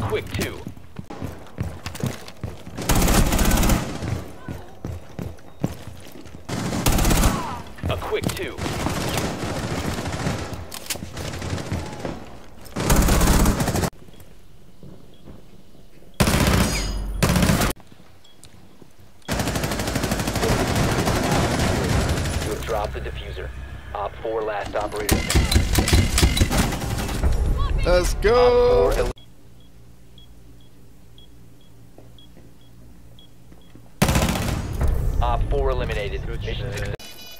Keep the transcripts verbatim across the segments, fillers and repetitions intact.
quick two. A quick two. You have dropped the diffuser. Op four last operator. Let's go. Op four, Op four eliminated. Good Mission shit. success.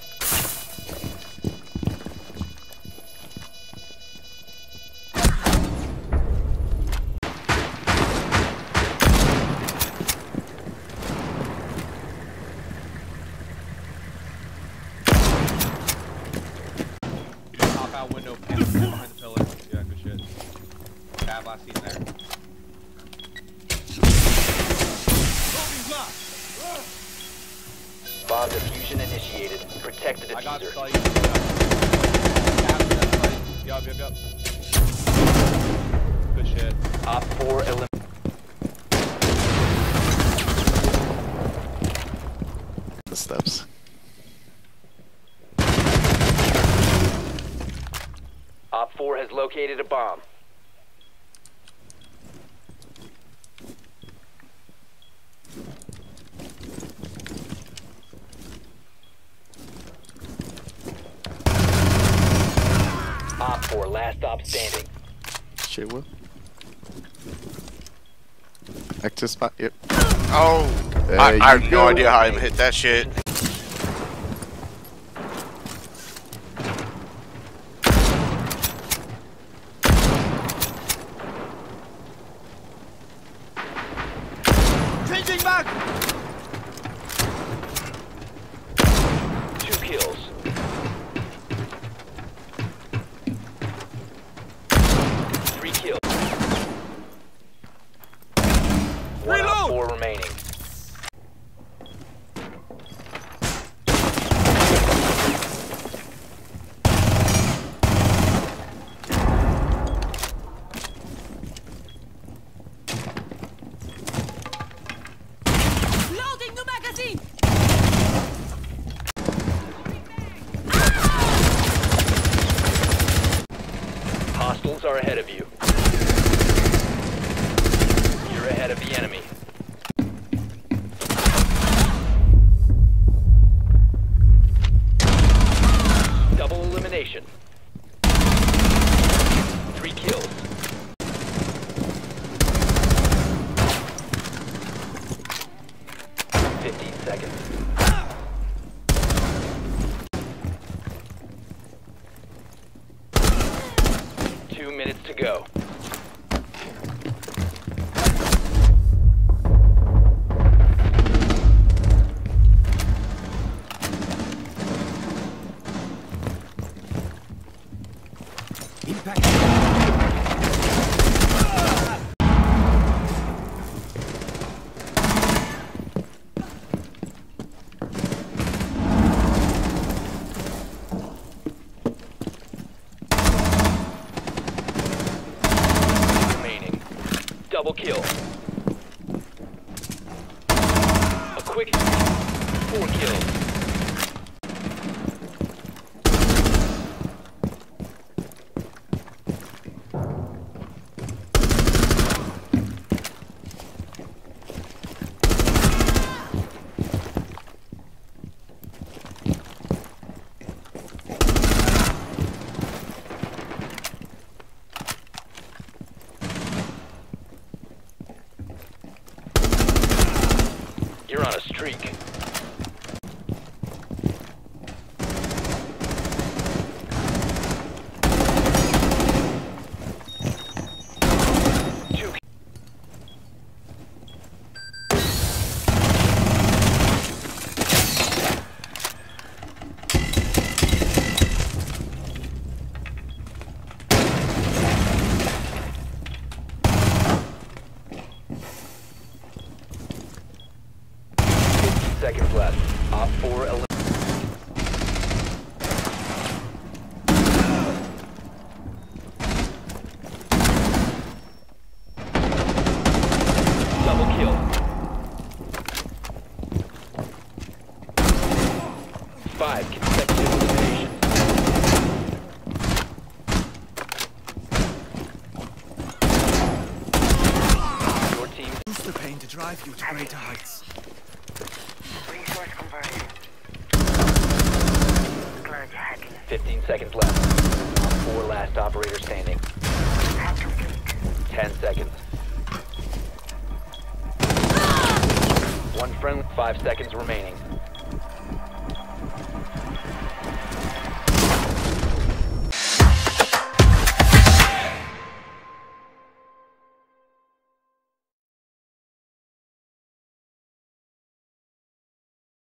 Pop out window, panel behind the pillar. Yeah, good shit. Bad last scene there. Bomb diffusion initiated. Protect the I got diffuser. site. After that site. Yup, yup, yup. Good shit. Op four eliminated. The steps. Op four has located a bomb. Op four, last stop standing. Shit, what? Active spot, yep. Oh, There I, you I have no go. idea how I even hit that shit. Changing back! Two kills. Three kills. One Op four remaining. Loading new magazine! Hostiles are ahead of you. You're ahead of the enemy. Double elimination. Three kills. Fifteen seconds. Two minutes to go. Remaining. Double kill. A quick. Four kills. You're on a streak. Two. Seconds left. Op four eliminated. kill. Five consecutive eliminations. Your team. Use the pain to drive you to greater heights. Resource conversion. Glad you had me. fifteen seconds left. Op four last operator standing. Hack complete. ten seconds. One friendly. Five seconds remaining.